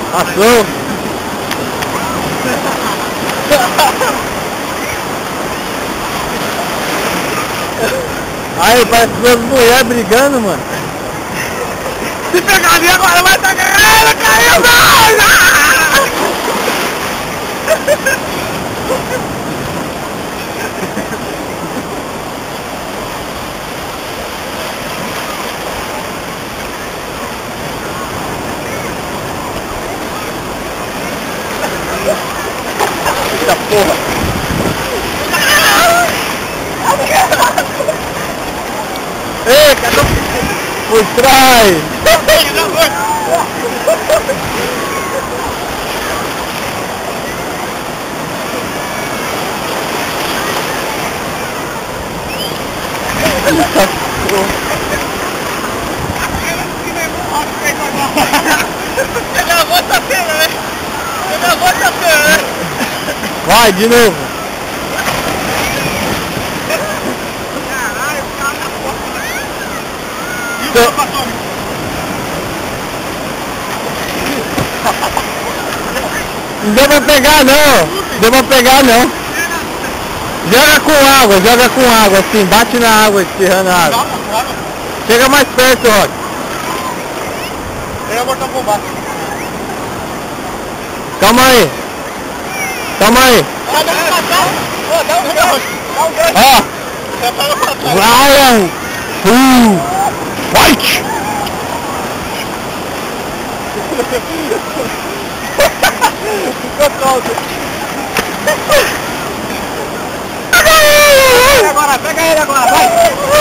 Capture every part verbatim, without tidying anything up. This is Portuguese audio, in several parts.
Passou. Aí, parece duas mulheres brigando, mano. Se pegar ali agora vai estar ganhando, caiu mais! Eita porra! Ei, cadê o... Por trás! Eita porra! Você gravou essa cena, né? Você gravou essa cena, né? Vai, de novo! Caralho, o cara na porta. E o Tô... cara passou? Não deu pra pegar não! Não deu pra pegar não! Joga com água, joga com água assim, bate na água, espirrando a água. Chega mais perto, Rock. Eu ia botar bomba. Calma aí. Calma aí. Dá um passar. Ô, dá um gancho. Dá um gancho. Ó. Você para passar. Ryan. Uh. White. Ficou solto. Agora, pega ele agora, vai!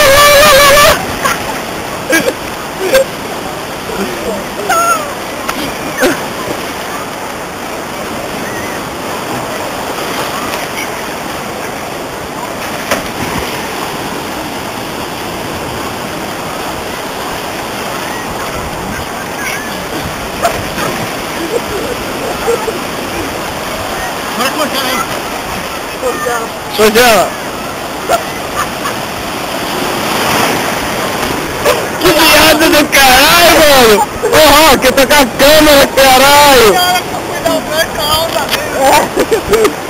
Vai cortar aí! Cortar! Congela. Que viado do caralho, mano! Ô, Rock, eu tô com a câmera, caralho! Cara, cuidar o gancho, a onda dele!